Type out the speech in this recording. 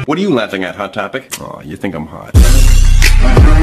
What are you laughing at, Hot Topic? Aw, you think I'm hot.